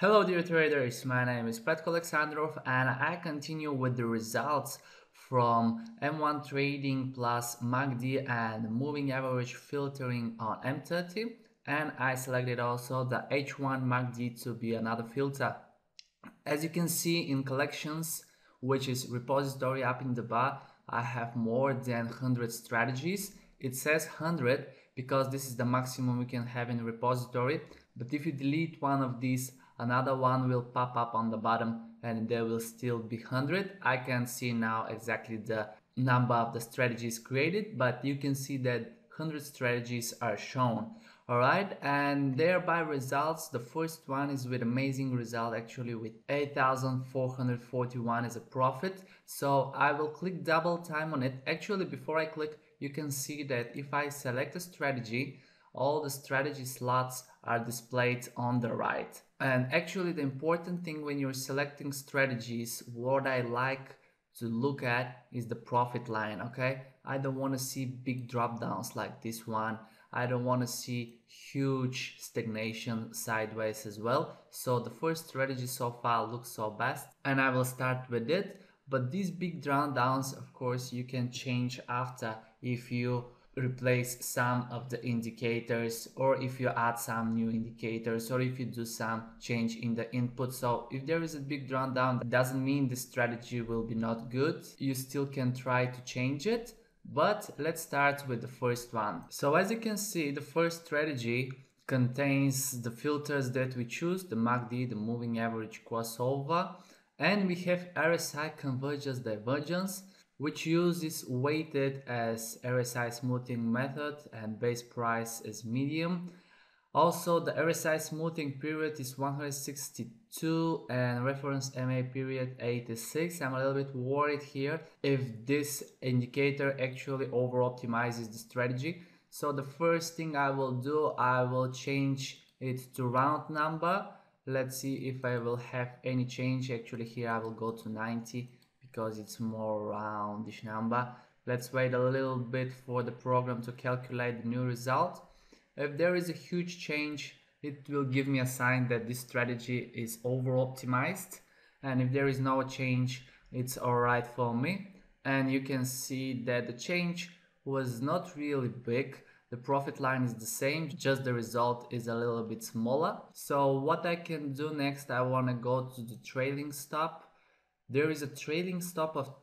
Hello dear traders, my name is Petko Aleksandrov and I continue with the results from M1 trading plus MACD and moving average filtering on M30, and I selected also the H1 MACD to be another filter. As you can see in collections, which is repository up in the bar, I have more than 100 strategies. It says 100 because this is the maximum we can have in repository, but if you delete one of these, another one will pop up on the bottom and there will still be 100. I can see now exactly the number of the strategies created, but you can see that 100 strategies are shown. Alright, and thereby results, the first one is with amazing result, actually with 8,441 as a profit. So I will click double time on it. Actually, before I click, you can see that if I select a strategy, all the strategy slots are displayed on the right. And actually the important thing when you're selecting strategies, what I like to look at is the profit line, okay? I don't want to see big drop downs like this one. I don't want to see huge stagnation sideways as well. So the first strategy so far looks so best and I will start with it. But these big drawdowns, of course, you can change after if you replace some of the indicators or if you add some new indicators or if you do some change in the input. So if there is a big drawdown, that doesn't mean the strategy will be not good. You still can try to change it. But let's start with the first one. So as you can see, the first strategy contains the filters that we choose, the MACD, the moving average crossover, and we have RSI convergence divergence, which uses weighted as RSI smoothing method and base price as medium. Also, the RSI smoothing period is 162 and reference MA period 86. I'm a little bit worried here if this indicator actually over optimizes the strategy. So the first thing I will do, I will change it to round number. Let's see if I will have any change. Actually here I will go to 90 because it's more roundish number. Let's wait a little bit for the program to calculate the new result. If there is a huge change, it will give me a sign that this strategy is over optimized, and if there is no change, it's alright for me. And you can see that the change was not really big. The profit line is the same, just the result is a little bit smaller. So what I can do next, I want to go to the trailing stop. There is a trailing stop of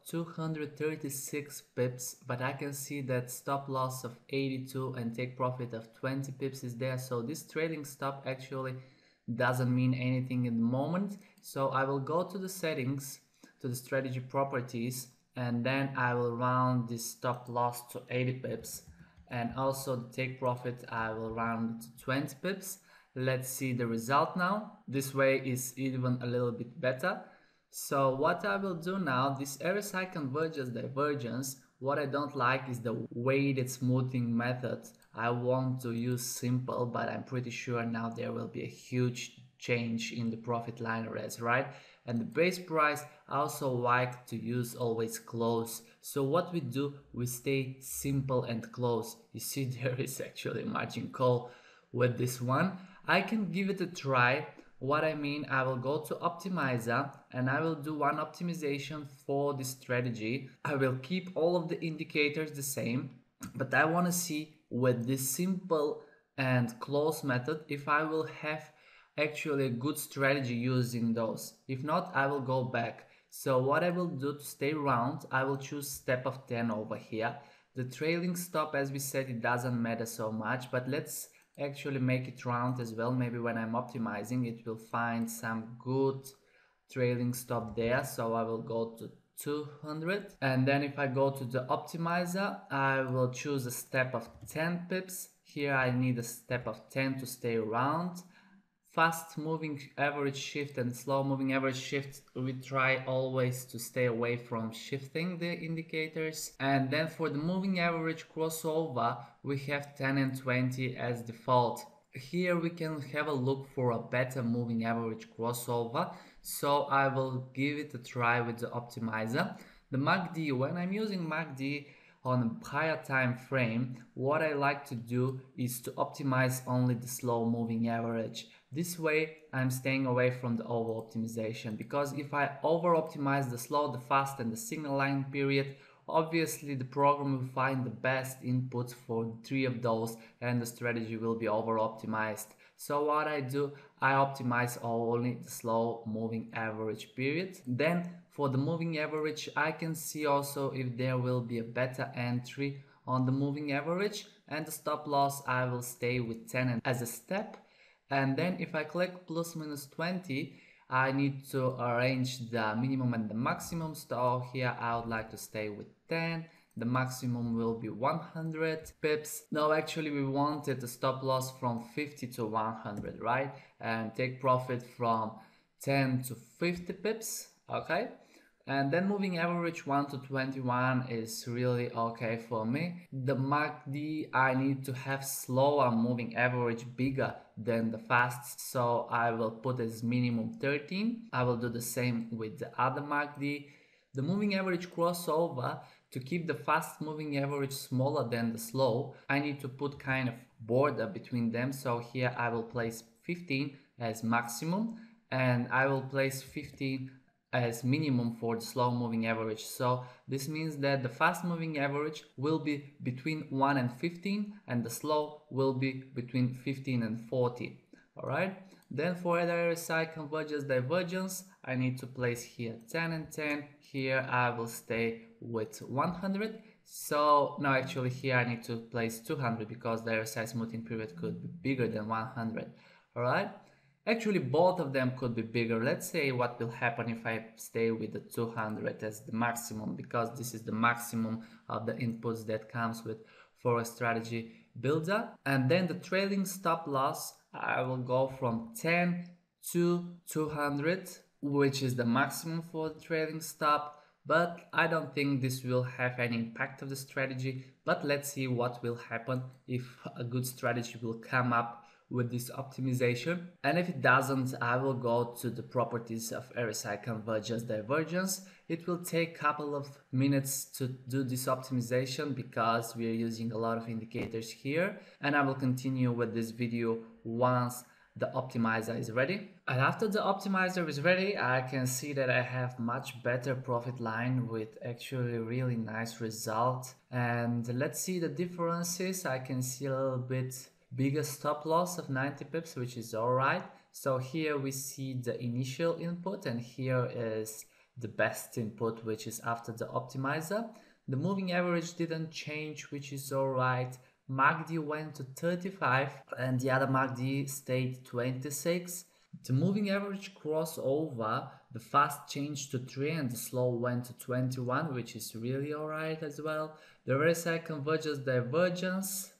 236 pips, but I can see that stop loss of 82 and take profit of 20 pips is there. So this trailing stop actually doesn't mean anything in the moment. So I will go to the settings, to the strategy properties, and then I will round this stop loss to 80 pips. And also the take profit, I will round it to 20 pips. Let's see the result now. This way is even a little bit better. So what I will do now, this RSI convergence divergence, what I don't like is the weighted smoothing method. I want to use simple, but I'm pretty sure now there will be a huge change in the profit line raise, right? And the base price, I also like to use always close. So what we do, we stay simple and close. You see there is actually margin call with this one. I can give it a try. What I mean, I will go to optimizer and I will do one optimization for this strategy. I will keep all of the indicators the same, but I want to see with this simple and close method if I will have actually a good strategy using those. If not, I will go back. So what I will do to stay round, I will choose step of 10 over here. The trailing stop, as we said, it doesn't matter so much, but let's actually make it round as well. Maybe when I'm optimizing, it will find some good trailing stop there. So I will go to 200, and then if I go to the optimizer, I will choose a step of 10 pips. Here I need a step of 10 to stay round. Fast moving average shift and slow moving average shift, we try always to stay away from shifting the indicators. And then for the moving average crossover, we have 10 and 20 as default. Here we can have a look for a better moving average crossover. So I will give it a try with the optimizer. The MACD, when I'm using MACD on a higher time frame, what I like to do is to optimize only the slow moving average. This way I'm staying away from the over optimization, because if I over optimize the slow, the fast and the signal line period, obviously the program will find the best inputs for the three of those and the strategy will be over optimized. So what I do, I optimize only the slow moving average period. Then for the moving average, I can see also if there will be a better entry on the moving average, and the stop loss I will stay with 10 as a step. And then if I click plus minus 20, I need to arrange the minimum and the maximum. So here I would like to stay with 10. The maximum will be 100 pips. No, actually we wanted the stop loss from 50 to 100, right? And take profit from 10 to 50 pips, okay? And then moving average 1 to 21 is really okay for me. The MACD, I need to have slower moving average bigger than the fast, so I will put as minimum 13. I will do the same with the other MACD. The moving average crossover, to keep the fast moving average smaller than the slow, I need to put kind of border between them. So here I will place 15 as maximum and I will place 15 as minimum for the slow moving average. So this means that the fast moving average will be between 1 and 15 and the slow will be between 15 and 40. Alright, then for the RSI convergence divergence, I need to place here 10 and 10. Here I will stay with 100. So now actually here I need to place 200 because the RSI smoothing period could be bigger than 100. Alright, actually both of them could be bigger. Let's say what will happen if I stay with the 200 as the maximum, because this is the maximum of the inputs that comes with Forex strategy builder. And then the trailing stop loss, I will go from 10 to 200, which is the maximum for the trailing stop. But I don't think this will have any impact of the strategy. But let's see what will happen if a good strategy will come up with this optimization. And if it doesn't, I will go to the properties of RSI convergence divergence. It will take a couple of minutes to do this optimization because we are using a lot of indicators here, and I will continue with this video once the optimizer is ready. And after the optimizer is ready, I can see that I have much better profit line with actually really nice result. And let's see the differences. I can see a little bit bigger stop loss of 90 pips, which is alright. So here we see the initial input and here is the best input, which is after the optimizer. The moving average didn't change, which is alright. MACD went to 35 and the other MACD stayed 26. The moving average crossover, the fast changed to 3 and the slow went to 21, which is really alright as well. The RSI convergence divergence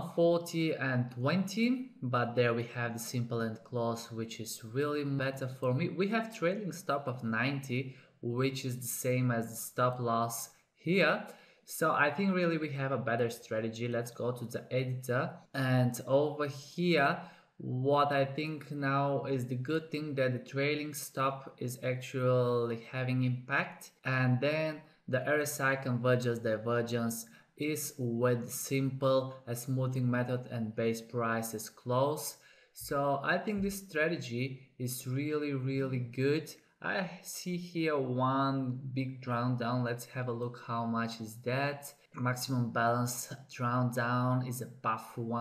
140 and 20, but there we have the simple and close, which is really better for me. We have trailing stop of 90, which is the same as the stop loss here. So I think really we have a better strategy. Let's go to the editor, and over here what I think now is the good thing that the trailing stop is actually having impact, and then the RSI convergence divergence is with simple a smoothing method and base price is close. So I think this strategy is really good. I see here one big drawdown. Let's have a look how much is that. Maximum balance drawdown is above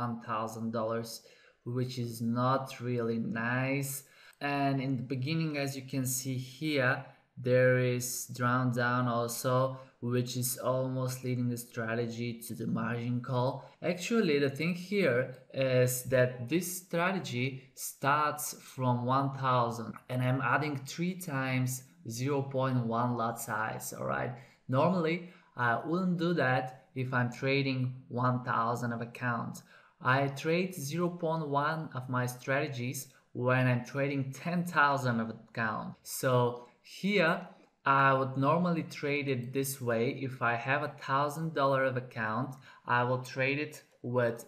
$1,000, which is not really nice. And in the beginning, as you can see here, there is drawdown also, which is almost leading the strategy to the margin call. Actually, the thing here is that this strategy starts from 1000 and I'm adding 3 times 0.1 lot size. All right, normally I wouldn't do that if I'm trading 1000 of accounts. I trade 0.1 of my strategies when I'm trading 10,000 of account. So here I would normally trade it this way. If I have $1,000 of account, I will trade it with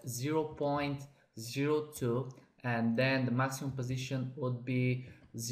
0.02 and then the maximum position would be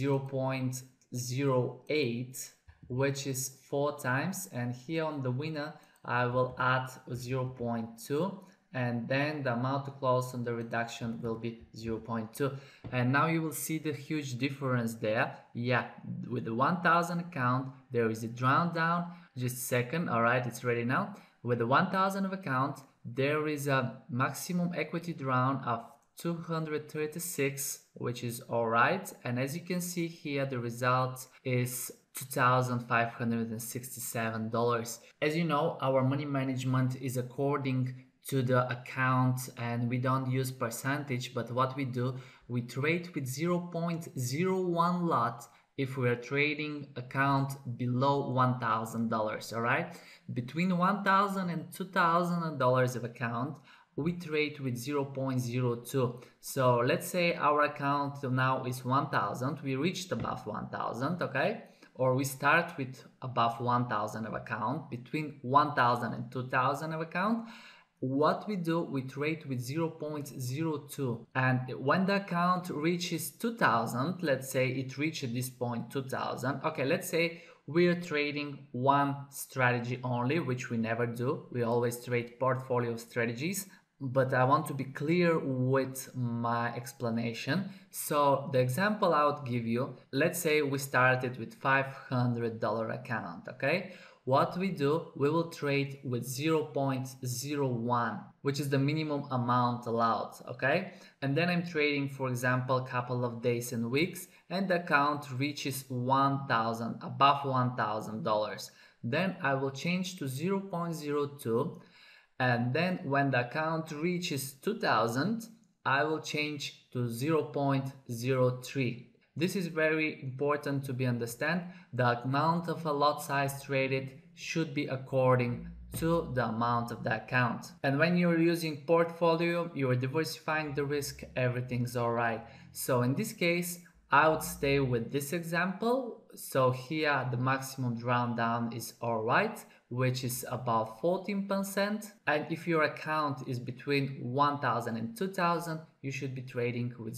0.08, which is 4 times, and here on the winner I will add 0.2 and then the amount to close on the reduction will be 0.2. And now you will see the huge difference there. Yeah, with the 1000 account there is a drawdown. Just a second. All right, it's ready now. With the 1000 of account there is a maximum equity drawn of 236, which is all right. And as you can see here, the result is $2,567. As you know, our money management is according to the account and we don't use percentage, but what we do, we trade with 0.01 lot if we are trading account below $1,000. All right, between $1,000 and $2,000 of account we trade with 0.02. So let's say our account now is 1000, we reached above 1000, okay, or we start with above 1000 of account, between 1000 and 2000 of account. What we do, we trade with 0.02, and when the account reaches 2000, let's say it reached at this point 2000, okay, let's say we're trading one strategy only, which we never do. We always trade portfolio strategies, but I want to be clear with my explanation. So the example I would give you, let's say we started with $500 account, okay? What we do, we will trade with 0.01, which is the minimum amount allowed, okay? And then I'm trading, for example, a couple of days and weeks, and the account reaches 1000, above $1,000. Then I will change to 0.02, and then when the account reaches 2000, I will change to 0.03. This is very important to be understand. The amount of a lot size traded should be according to the amount of the account. And when you're using portfolio, you're diversifying the risk, everything's all right. So in this case, I would stay with this example. So here the maximum drawdown is all right, which is about 14%. And if your account is between 1000 and 2000, you should be trading with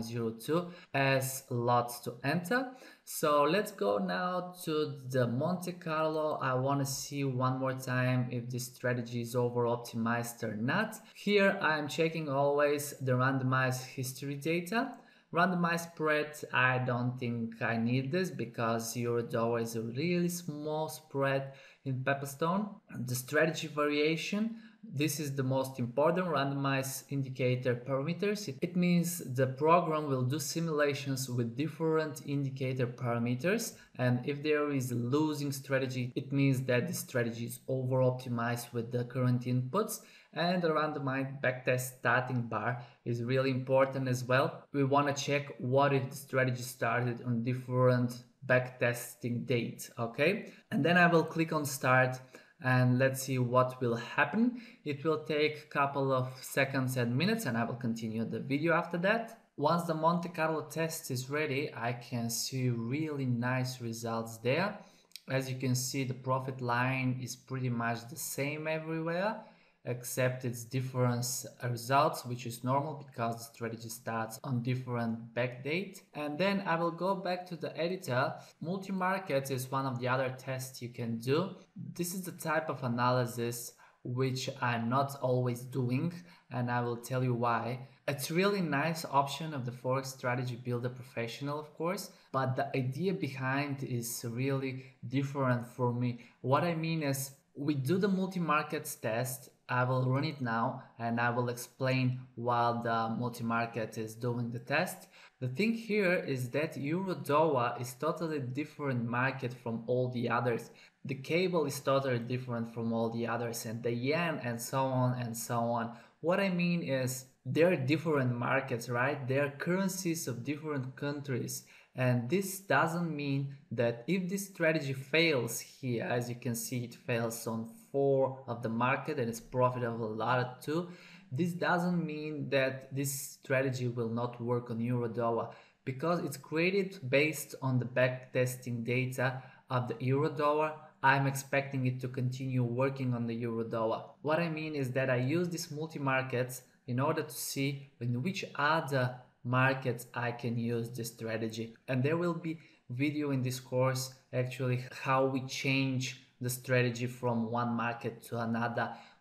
0.02 as lots to enter. So let's go now to the Monte Carlo. I want to see one more time if this strategy is over optimized or not. Here I'm checking always the randomized history data. Randomized spread, I don't think I need this because euro-dollar is a really small spread in Pepperstone. The strategy variation, this is the most important, randomized indicator parameters. It means the program will do simulations with different indicator parameters, and if there is a losing strategy, it means that the strategy is over optimized with the current inputs. And the randomized backtest starting bar is really important as well. We want to check what if the strategy started on different backtesting date, okay? And then I will click on start and let's see what will happen. It will take a couple of seconds and minutes and I will continue the video after that. Once the Monte Carlo test is ready, I can see really nice results there. As you can see, the profit line is pretty much the same everywhere, except its different results, which is normal because the strategy starts on different backdate. And then I will go back to the editor. Multi-market is one of the other tests you can do. This is the type of analysis which I'm not always doing, and I will tell you why. It's really nice option of the Forex Strategy Builder Professional, of course, but the idea behind is really different for me. What I mean is, we do the multi-markets test. I will run it now and I will explain while the multi-market is doing the test. The thing here is that euro-dollar is totally different market from all the others. The cable is totally different from all the others, and the yen, and so on and so on. What I mean is, there are different markets, right? There are currencies of different countries. And this doesn't mean that if this strategy fails here, as you can see, it fails on 4 of the market and it's profitable a lot too. This doesn't mean that this strategy will not work on euro-dollar, because it's created based on the backtesting data of the euro-dollar. I'm expecting it to continue working on the euro-dollar. What I mean is that I use these multi-markets in order to see in which other markets I can use this strategy. And there will be video in this course actually how we change the strategy from one market to another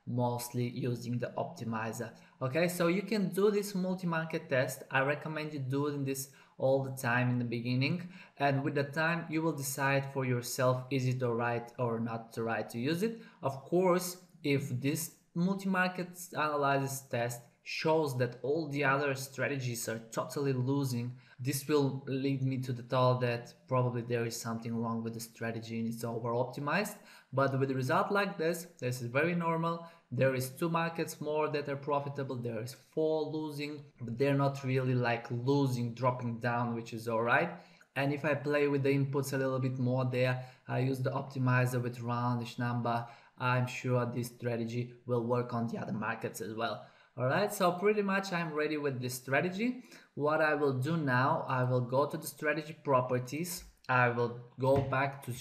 mostly using the optimizer. Okay, so you can do this multi-market test. I recommend you doing this all the time in the beginning, and with the time you will decide for yourself, is it alright or not to right to use it. Of course, if this multi-market analysis test shows that all the other strategies are totally losing, this will lead me to the thought that probably there is something wrong with the strategy and it's over optimized. But with a result like this is very normal. There is 2 markets more that are profitable, there is 4 losing, but they're not really like losing, dropping down, which is alright. And if I play with the inputs a little bit more there, I use the optimizer with roundish number, I'm sure this strategy will work on the other markets as well. Alright, so pretty much I'm ready with this strategy. What I will do now, I will go to the strategy properties. I will go back to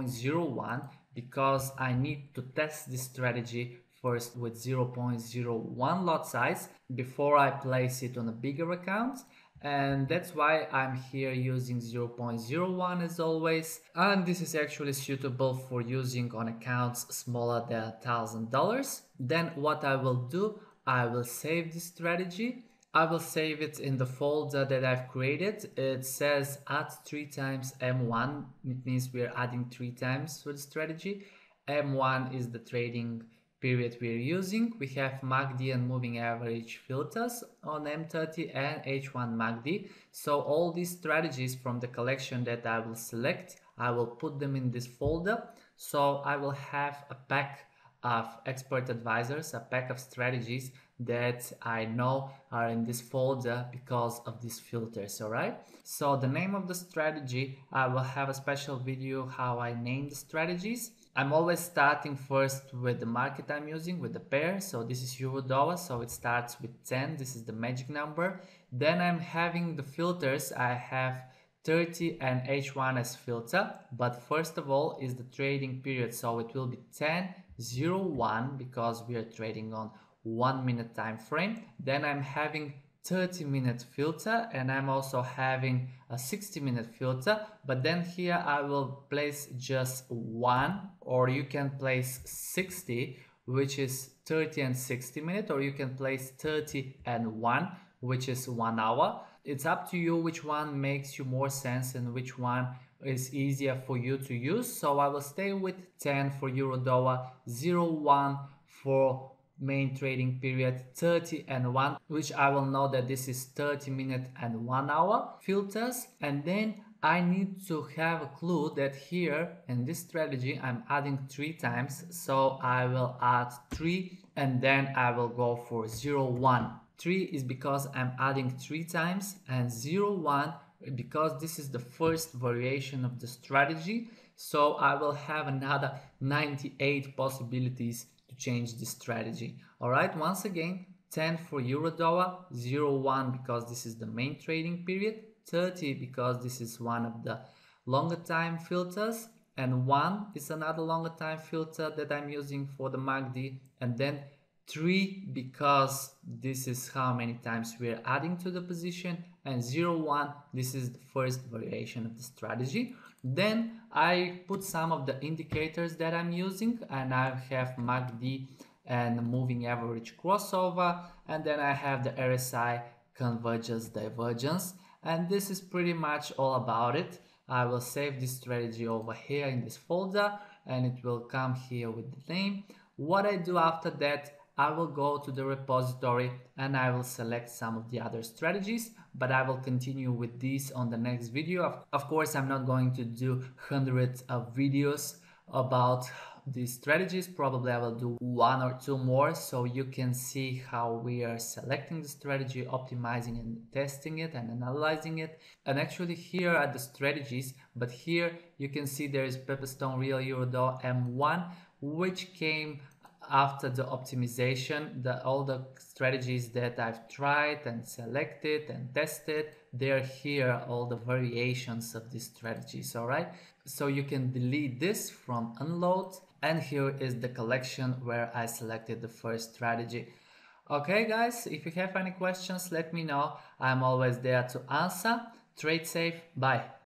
0.01 because I need to test this strategy first with 0.01 lot size before I place it on a bigger account. And that's why I'm here using 0.01 as always, and this is actually suitable for using on accounts smaller than $1,000. Then what I will do, I will save this strategy. I will save it in the folder that I've created. It says add 3 times M1. It means we're adding 3 times for the strategy. M1 is the trading period we're using. We have MACD and moving average filters on M30 and H1 MACD. So all these strategies from the collection that I will select, I will put them in this folder. So I will have a pack of expert advisors, a pack of strategies that I know are in this folder because of these filters. All right, so the name of the strategy, I will have a special video how I name the strategies. I'm always starting first with the market I'm using, with the pair. So this is euro dollar, so it starts with 10. This is the magic number. Then I'm having the filters. I have 30 and H1 as filter, but first of all is the trading period, so it will be 10:01 because we are trading on 1 minute time frame. Then I'm having 30-minute filter, and I'm also having a 60-minute filter, but then here I will place just 1, or you can place 60, which is 30 and 60 minutes, or you can place 30 and 1, which is 1 hour. It's up to you which one makes you more sense and which one is easier for you to use. So I will stay with 10 for euro dollar, 01 for main trading period, 30 and 1, which I will know that this is 30-minute and 1 hour filters. And then I need to have a clue that here in this strategy I'm adding 3 times, so I will add 3 and then I will go for 01. 3 is because I'm adding 3 times, and 01 because this is the first variation of the strategy, so I will have another 98 possibilities to change this strategy. Alright, once again, 10 for euro dollar, 01 because this is the main trading period, 30 because this is one of the longer time filters, and 1 is another longer time filter that I'm using for the MACD, and then 3 because this is how many times we're adding to the position, and 01, this is the first variation of the strategy. Then I put some of the indicators that I'm using, and I have MACD and moving average crossover, and then I have the RSI convergence divergence, and this is pretty much all about it. I will save this strategy over here in this folder, and it will come here with the name. What I do after that, I will go to the repository and I will select some of the other strategies, but I will continue with these on the next video. Of course, I'm not going to do hundreds of videos about these strategies. Probably I will do 1 or 2 more so you can see how we are selecting the strategy, optimizing and testing it and analyzing it. And actually here are the strategies, but here you can see there is Pepperstone Real Eurodollar M1, which came after the optimization. All the strategies that I've tried and selected and tested, they're here, all the variations of these strategies. All right, so you can delete this from unload, and here is the collection where I selected the first strategy. Okay guys, if you have any questions, let me know. I'm always there to answer. Trade safe. Bye.